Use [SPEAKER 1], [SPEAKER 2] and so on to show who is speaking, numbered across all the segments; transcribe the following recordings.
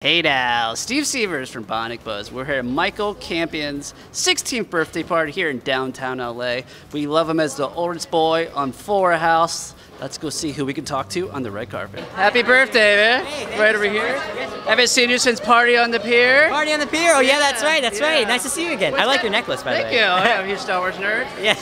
[SPEAKER 1] Hey now, Steve Severs from Bionic Buzz. We're here at Michael Campion's 16th birthday party here in downtown LA. We love him as the oldest boy on Fuller House. Let's go see who we can talk to on the red carpet. Happy birthday, man.
[SPEAKER 2] Hey,
[SPEAKER 1] right over here. Haven't seen you since Party on the Pier.
[SPEAKER 2] Party on the Pier? Oh yeah, that's right, that's right. Nice to see you again. I like your necklace, by the way.
[SPEAKER 1] Thank you. I'm a huge Star Wars nerd.
[SPEAKER 2] Yeah.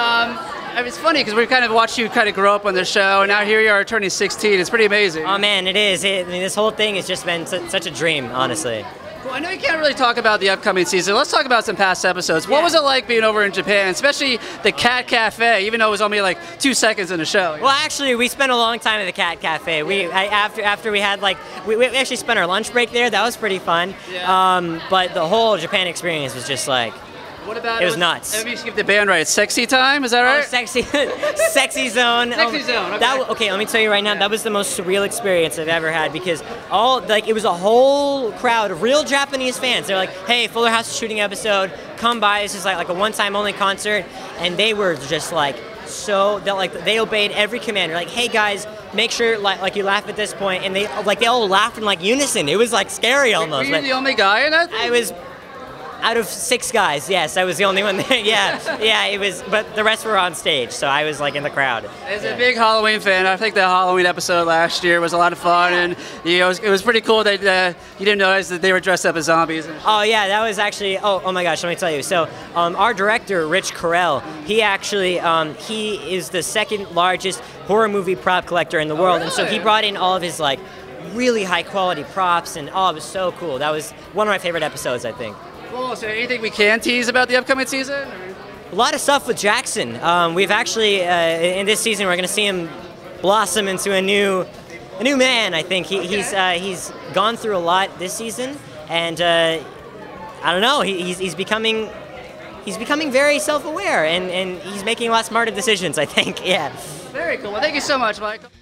[SPEAKER 1] So, it's funny because we kind of watched you kind of grow up on the show, and now here you are turning 16. It's pretty amazing.
[SPEAKER 2] Oh man, it is. I mean, this whole thing has just been such a dream, honestly.
[SPEAKER 1] Well, I know you can't really talk about the upcoming season. Let's talk about some past episodes. What was it like being over in Japan, especially the Cat Cafe, even though it was only like 2 seconds in the show?
[SPEAKER 2] Well, actually, we spent a long time at the Cat Cafe. After we had we actually spent our lunch break there. That was pretty fun.
[SPEAKER 1] Yeah.
[SPEAKER 2] But the whole Japan experience was just like.
[SPEAKER 1] What about
[SPEAKER 2] it was nuts.
[SPEAKER 1] Let me skip the band right. Sexy time, is that right?
[SPEAKER 2] Oh, sexy zone.
[SPEAKER 1] Sexy zone. Okay.
[SPEAKER 2] Okay, let me tell you right now, that was the most surreal experience I've ever had because it was a whole crowd of real Japanese fans. They're like, "Hey, Fuller House is shooting episode. Come by. This is like a one-time only concert," and they were just like they obeyed every command. They're like, "Hey guys, make sure like you laugh at this point," and they all laughed in like unison. It was like scary almost.
[SPEAKER 1] Were you the only guy in it?
[SPEAKER 2] I was. Out of 6 guys, yes, I was the only one there. Yeah, it was. But the rest were on stage, so I was like in the crowd.
[SPEAKER 1] As a big Halloween fan, I think the Halloween episode last year was a lot of fun, and it was pretty cool that you didn't notice that they were dressed up as zombies.
[SPEAKER 2] Oh yeah, that was actually. Oh my gosh, let me tell you. So our director, Rich Carell, he actually he is the second largest horror movie prop collector in the world,
[SPEAKER 1] really?
[SPEAKER 2] And so he brought in all of his really high quality props, and it was so cool. That was one of my favorite episodes, I think.
[SPEAKER 1] Cool. So anything we can tease about the upcoming season?
[SPEAKER 2] A lot of stuff with Jackson. We've actually, in this season, we're going to see him blossom into a new man. I think he's gone through a lot this season, and I don't know. He's becoming very self-aware, and he's making a lot smarter decisions, I think. Yeah.
[SPEAKER 1] Very cool. Well, thank you so much, Michael.